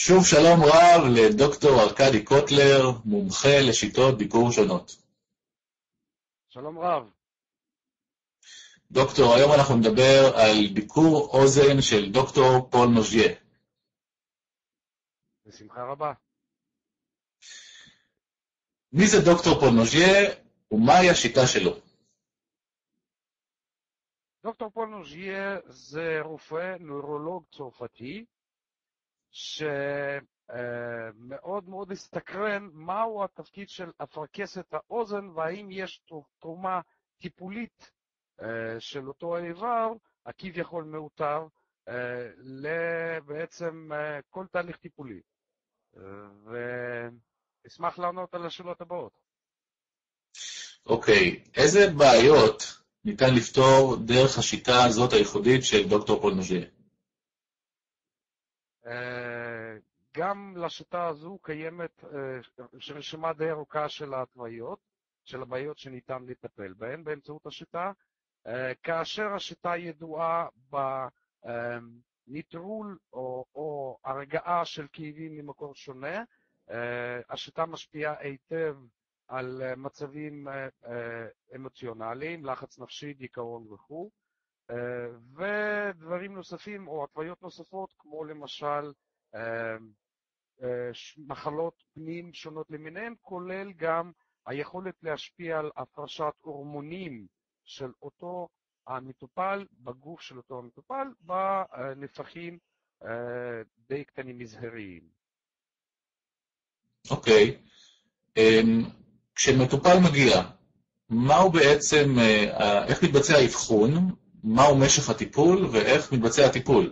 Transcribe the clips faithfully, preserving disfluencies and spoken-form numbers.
שוב שלום רב לדוקטור ארקדי קוטלר, מומחה לשיטות דיקור שונות. שלום רב. דוקטור, היום אנחנו נדבר על דיקור אוזן של דוקטור פול נוז'יה. בשמחה רבה. מי זה דוקטור פול נוז'יה ומהי השיטה שלו? דוקטור פול נוז'יה זה רופא נוירולוג צרפתי שמאוד מאוד הסתקרן מהו התפקיד של אפרכסת האוזן והאם יש תרומה טיפולית של אותו האיבר, הכביכול מאותר, לבעצם כל תהליך טיפולי. ואשמח לענות על השאלות הבאות. אוקיי, איזה בעיות ניתן לפתור דרך השיטה הזאת הייחודית של דוקטור פול נוז'יה? גם לשיטה הזו קיימת רשימה די ארוכה של ההתוויות, של הבעיות שניתן לטפל בהן באמצעות השיטה, כאשר השיטה ידועה בניטרול או, או הרגעה של כאבים ממקור שונה. השיטה משפיעה היטב על מצבים אמוציונליים, לחץ נפשי, דיכאון וכו', ודברים נוספים או התוויות נוספות כמו למשל מחלות פנים שונות למיניהן, כולל גם היכולת להשפיע על הפרשת הורמונים של אותו המטופל בגוף של אותו המטופל בנפחים די קטנים מזהריים. אוקיי, כשמטופל מגיע, מהו בעצם, איך מתבצע האבחון, מהו משך הטיפול ואיך מתבצע הטיפול?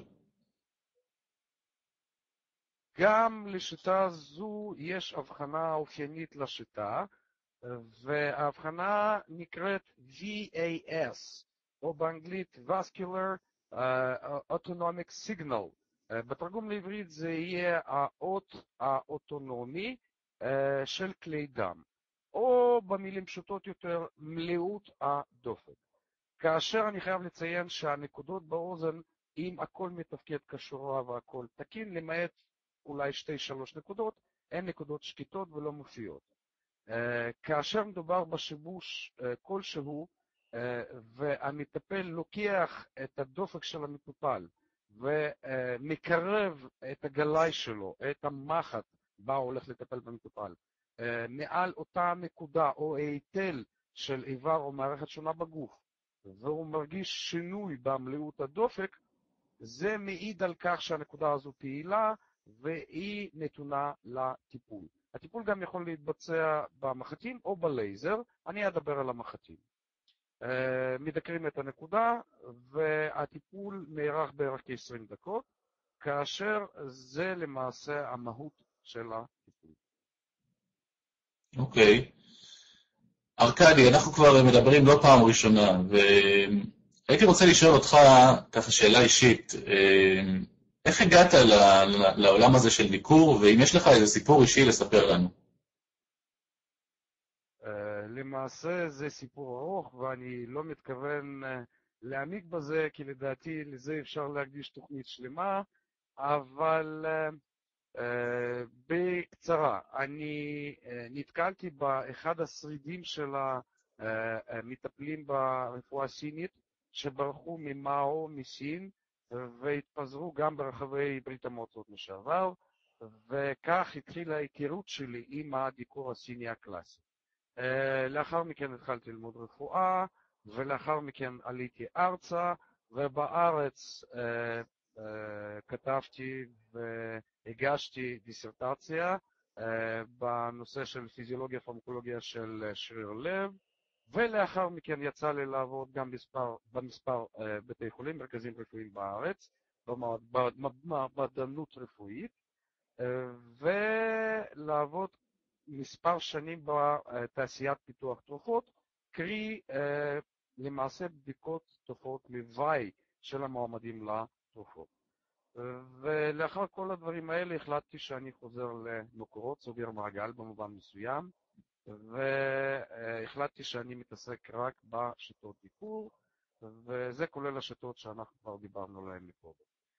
גם לשיטה זו יש הבחנה אופיינית לשיטה, וההבחנה נקראת V A S, או באנגלית Vascular uh, Autonomic Signal. Uh, בתרגום לעברית זה יהיה האות האוטונומי uh, של כלי דם, או במילים פשוטות יותר, מלאות הדופק. כאשר אני חייב לציין שהנקודות באוזן, אם הכל מתפקד כשורה והכל תקין, למעט אולי שתי שלוש נקודות, הן נקודות שקטות ולא מופיעות. Uh, כאשר מדובר בשיבוש uh, כלשהו, uh, והמטפל לוקח את הדופק של המטופל ומקרב uh, את הגלאי שלו, את המחט בה הוא הולך לטפל במטופל, uh, מעל אותה נקודה או היטל של איבר או מערכת שונה בגוף, והוא מרגיש שינוי במלאות הדופק, זה מעיד על כך שהנקודה הזו פעילה והיא נתונה לטיפול. הטיפול גם יכול להתבצע במחטים או בלייזר, אני אדבר על המחטים. Uh, מדקרים את הנקודה והטיפול נערך בערך כ-עשרים דקות, כאשר זה למעשה המהות של הטיפול. אוקיי. ארקדי, אנחנו כבר מדברים לא פעם ראשונה, והייתי רוצה לשאול אותך ככה שאלה אישית, איך הגעת לעולם הזה של דיקור, ואם יש לך איזה סיפור אישי לספר לנו? למעשה זה סיפור ארוך, ואני לא מתכוון להעמיק בזה, כי לדעתי לזה אפשר להקדיש תוכנית שלמה, אבל בקצרה, אני נתקלתי באחד השרידים של המטפלים ברפואה הסינית, שברחו ממאו, מסין, והתפזרו גם ברחבי ברית המועצות לשעבר, וכך התחילה ההיכרות שלי עם הדיקור הסיני הקלאסי. לאחר מכן התחלתי ללמוד רפואה, ולאחר מכן עליתי ארצה, ובארץ כתבתי והגשתי דיסרטציה בנושא של פיזיולוגיה פרמקולוגיה של שריר לב, ולאחר מכן יצא לי לעבוד גם במספר, במספר בתי חולים, מרכזים רפואיים בארץ, במעבדנות רפואית, ולעבוד מספר שנים בתעשיית פיתוח תרופות, קרי למעשה בדיקות תופעות לוואי של המועמדים לתרופות. ולאחר כל הדברים האלה החלטתי שאני חוזר למקורות, סוגר מעגל במובן מסוים, והחלטתי שאני מתעסק רק בשיטות דיקור, וזה כולל השיטות שאנחנו כבר דיברנו עליהן מקודם.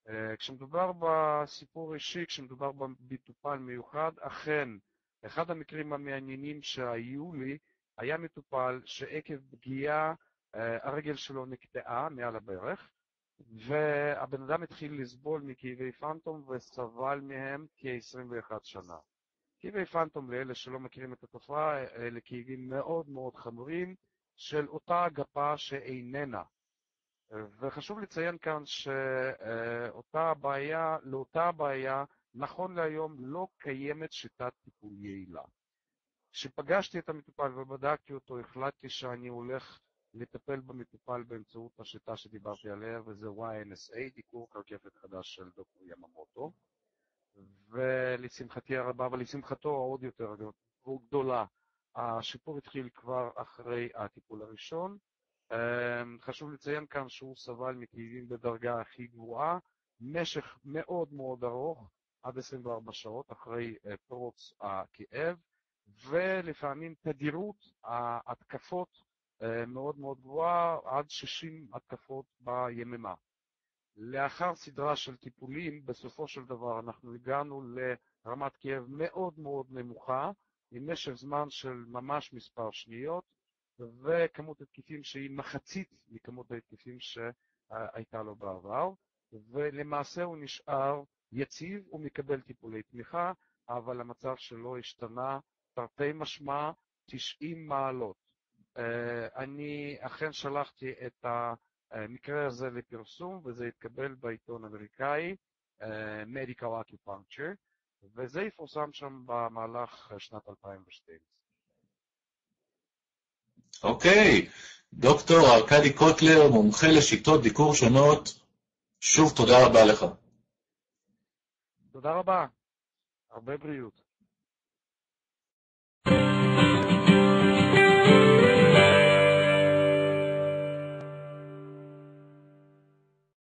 כשמדובר בסיפור אישי, כשמדובר במטופל מיוחד, אכן, אחד המקרים המעניינים שהיו לי, היה מטופל שעקב פגיעה הרגל שלו נקטעה מעל הברך, והבן אדם התחיל לסבול מכאבי פנטום וסבל מהם כ-עשרים ואחת שנה. כאבי פנטום, לאלה שלא מכירים את התופעה, אלה כאבים מאוד מאוד חמורים של אותה גפה שאיננה. וחשוב לציין כאן שאותה בעיה, לאותה בעיה, נכון להיום לא קיימת שיטת טיפול יעילה. כשפגשתי את המטופל ובדקתי אותו, החלטתי שאני הולך לטפל במטופל באמצעות השיטה שדיברתי עליה, וזה וואי אן אס איי, דיקור קרקפת חדש של דוקטור יממוטו. ולשמחתי הרבה, ולשמחתו עוד יותר גדולה, השיפור התחיל כבר אחרי הטיפול הראשון. חשוב לציין כאן שהוא סבל מכאבים בדרגה הכי גבוהה, משך מאוד מאוד ארוך, עד עשרים וארבע שעות אחרי פרוץ הכאב, ולפעמים תדירות ההתקפות מאוד מאוד גבוהה, עד שישים התקפות ביממה. לאחר סדרה של טיפולים, בסופו של דבר אנחנו הגענו לרמת כאב מאוד מאוד נמוכה, עם משך זמן של ממש מספר שניות, וכמות התקפים שהיא מחצית מכמות ההתקפים שהייתה לו בעבר, ולמעשה הוא נשאר יציב ומקבל טיפולי תמיכה, אבל המצב שלו השתנה תרתי משמע תשעים מעלות. אני אכן שלחתי את המקרה הזה לפרסום, וזה התקבל בעיתון האמריקאי, Medical Acupuncture, וזה יפורסם שם במהלך שנת אלפיים ושתים עשרה. אוקיי, דוקטור ארקדי קוטלר, מומחה לשיטות דיקור שונות, שוב תודה רבה לך. תודה רבה, הרבה בריאות.